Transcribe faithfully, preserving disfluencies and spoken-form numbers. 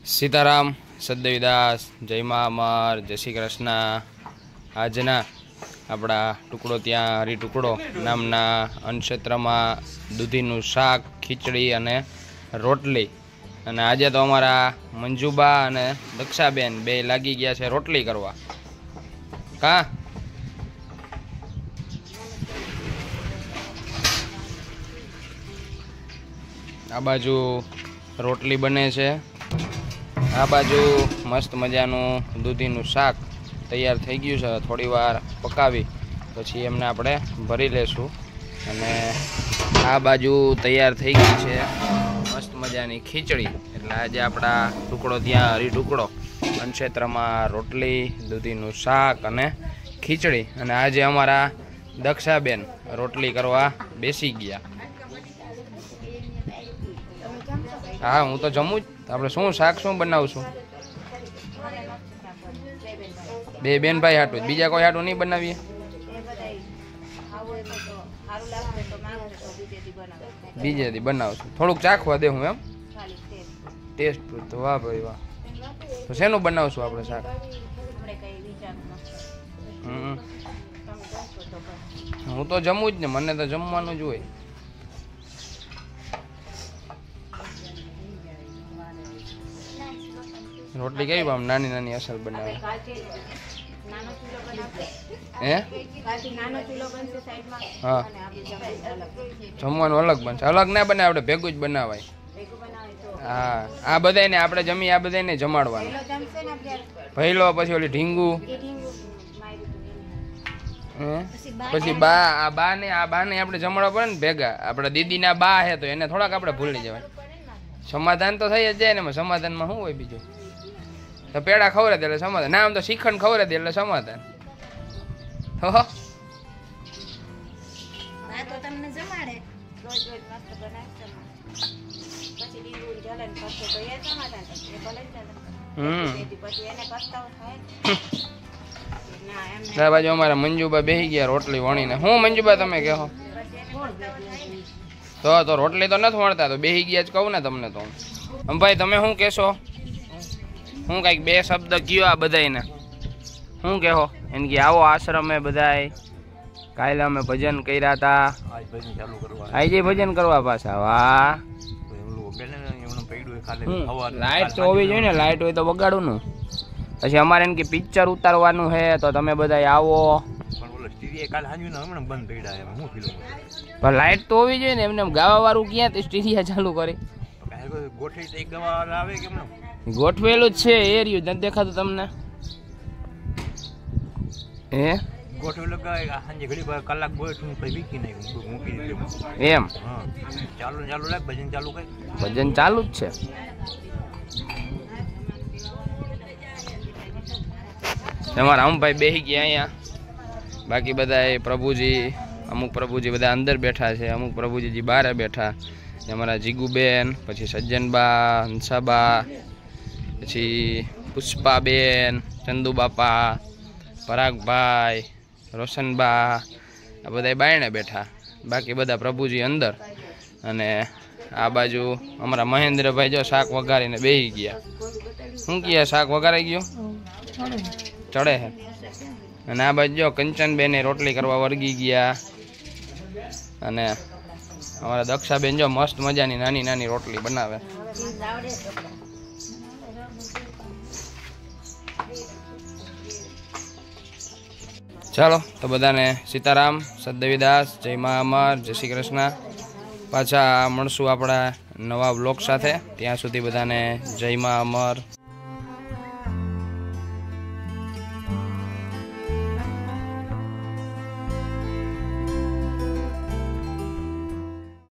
सीताराम सददेवीदास जय मां अमर जय श्री कृष्ण। आजना अपना टुकड़ो त्या हरी टुकड़ो नामना अनक्षेत्र में दूधीनु शाक खीचड़ी अने रोटली अने आजे तो अमारा मंजूबा अने दक्षाबेन बे लागी गया छे रोटली करवा। का आ बाजू रोटली बने छे, आ बाजू मस्त मजानु दूधीनु शाक तैयार थई गयुं छे। थोड़ी वार पकावी पछी एमने आपणे भरी लेशुं अने आ बाजू तैयार थई गई छे मस्त मजानी खीचड़ी। એટલે આજે આપણા ટુકડો ત્યાં હરી ટુકડો અનક્ષેત્રમાં રોટલી દૂધીનું શાક અને ખીચડી અને આજે અમારા દક્ષાબેન રોટલી કરવા બેસી ગયા। हाँ हूँ तो जमू आप शू शाक शू बनावशू बे बेन भाई हाटू बीजा कोई हाटू नहीं बनावीए बीजे दी बनावशू थोड़ुंक चाखवा दे हूँ एम टेस्ट तो वाह भाई वाह। तो शेनु बनावशू आपणे शाक हूँ तो जमू ज ने मने तो जमवानुं ज होय। रोटली कई बाम नानी नानी असल बनावे हैं हाँ जमवानुं अलग बनशे अलग ना बने आपणे भेगुं ज बनावाय। हाँ आ बधायने आपणे जमी आ बधायने जमाडवानुं भईलो पछी ओली ढींगू पछी बा आ बा ने आ बा ने आपणे जमाडवा पड़े ने भेगा आपणे दीदीना बा है तो एने थोड़ाक आपणे भूली जवाय। समाधान तो थई ज जाय ने समाधान में शुं होय बीजुं तो पेड़ा खवरे दे समाधान ना आम तो श्रीखंड खवरे दे समाधान तो बाजू अमारा मंजूबा बेही गया रोटली वणी ने हूँ मंजूबा तमे कहो तो तो रोटली तो नथी वणता तो बेही गया ज कहूं ने तमने तो हम भाई तमे हूँ कहो हूँ कई बे शब्द कहो आ बधाईने हूँ कहो एन की आवो आश्रम में बधाई काल अमे भजन कर्या था आज भजन करवा पाछा वाह। लाइट तो होवी जोईए ने लाइट होय तो वगाड़ू नु पछी अमारे एन की पिक्चर उतारवानुं है तो तमे बधाई आवो पर लाइट तो होवी जोईए ने एमने गावा वाळुं क्यां ते स्टीरिया चालू करे गोठवेलू ज छे ए रह्युं न देखातुं तमने ए गोठवेलू हांजे घड़ी कलाक बैठुं पछी वीकी नाख्युं मूकी दीधुं एम हां चालू चालू लाग भजन चालू कर भजन चालू ज छे। તમારા આમ ભાઈ બેહી ગયા અહીંયા બાકી બધા પ્રભુજી અમુક પ્રભુજી બધા અંદર બેઠા છે અમુક પ્રભુજીજી બહાર બેઠા અમારા જીગુબેન પછી સજ્જનબા હંસાબા પછી પુષ્પાબેન ચંદુબાપા પરાગભાઈ રોશનબા આ બધા બાયણે બેઠા બાકી બધા પ્રભુજી અંદર અને આ બાજુ અમારા મહેન્દ્રભાઈ જો શાક વઘારીને બેહી ગયા શું કહે શાક વઘારાઈ ગયું चढ़े है आ बाजू जो कंचन बेन रोटली करवा वर्गी गया अने हमारा दक्षाबेन जो मस्त मजानी नानी नानी रोटली बनावे। चलो तो बधाने सीताराम सददेवीदास जय मां अमर जय श्री कृष्ण। पाछा मळशुं आपणा नवा ब्लॉग साथे त्यां सुधी बधाने जय मां अमर।